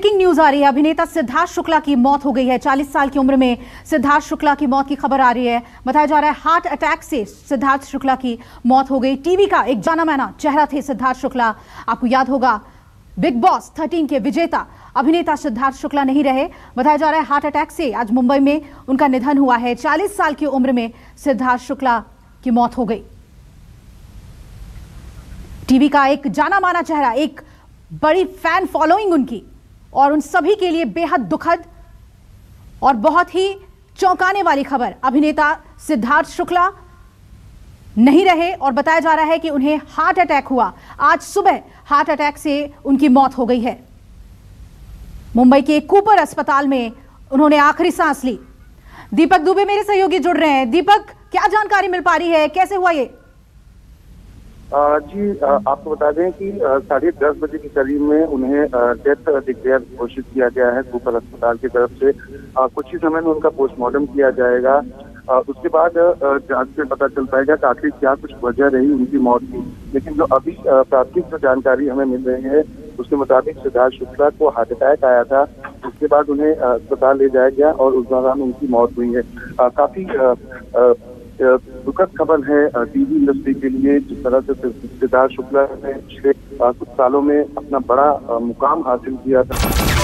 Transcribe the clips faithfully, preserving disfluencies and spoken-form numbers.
Breaking news आ रही है। अभिनेता सिद्धार्थ शुक्ला की मौत हो गई है। चालीस साल की उम्र में सिद्धार्थ शुक्ला की मौत की खबर आ रही है। बताया जा रहा है हार्ट अटैक से सिद्धार्थ शुक्ला की मौत हो गई। टीवी का एक जाना माना चेहरा थे सिद्धार्थ शुक्ला। आपको याद होगा बिग बॉस थर्टीन के विजेता अभिनेता सिद्धार्थ शुक्ला नहीं रहे। बताया जा रहा है हार्ट अटैक से आज मुंबई में उनका निधन हुआ है। चालीस साल की उम्र में सिद्धार्थ शुक्ला की मौत हो गई। टीवी का एक जाना माना चेहरा, एक बड़ी फैन फॉलोइंग उनकी, और उन सभी के लिए बेहद दुखद और बहुत ही चौंकाने वाली खबर। अभिनेता सिद्धार्थ शुक्ला नहीं रहे और बताया जा रहा है कि उन्हें हार्ट अटैक हुआ। आज सुबह हार्ट अटैक से उनकी मौत हो गई है। मुंबई के कूपर अस्पताल में उन्होंने आखिरी सांस ली। दीपक दुबे मेरे सहयोगी जुड़ रहे हैं। दीपक, क्या जानकारी मिल पा रही है, कैसे हुआ ये? आ, जी आ, आपको बता दें कि साढ़े दस बजे के करीब में उन्हें डेथ डिक्लेयर घोषित किया गया है कूपर अस्पताल की तरफ से। आ, कुछ ही समय में उनका पोस्टमार्टम किया जाएगा। आ, उसके बाद जांच में पता चल पाएगा कि आखिर क्या कुछ वजह रही उनकी मौत की। लेकिन जो अभी प्राथमिक जो जानकारी हमें मिल रही है उसके मुताबिक सिद्धार्थ शुक्ला को हार्ट अटैक आया था। उसके बाद उन्हें अस्पताल ले जाया गया और उस दौरान उनकी मौत हुई है। आ, काफी आ, आ, दुखद खबर है टीवी इंडस्ट्री के लिए। जिस तरह से सिद्धार्थ शुक्ला ने पिछले कुछ सालों में अपना बड़ा मुकाम हासिल किया था।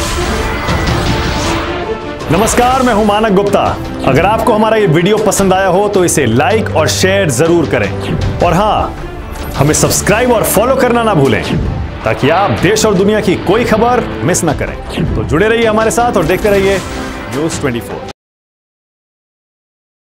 नमस्कार, मैं हूं मानक गुप्ता। अगर आपको हमारा ये वीडियो पसंद आया हो तो इसे लाइक और शेयर जरूर करें, और हाँ, हमें सब्सक्राइब और फॉलो करना ना भूलें ताकि आप देश और दुनिया की कोई खबर मिस ना करें। तो जुड़े रहिए हमारे साथ और देखते रहिए न्यूज़ ट्वेंटी फोर।